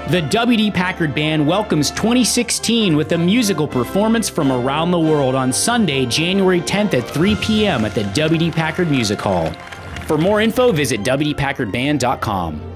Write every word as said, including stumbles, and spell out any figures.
The W D Packard Band welcomes twenty sixteen with a musical performance from around the world on Sunday, January tenth at three p m at the W D Packard Music Hall. For more info, visit W D Packard Band dot com.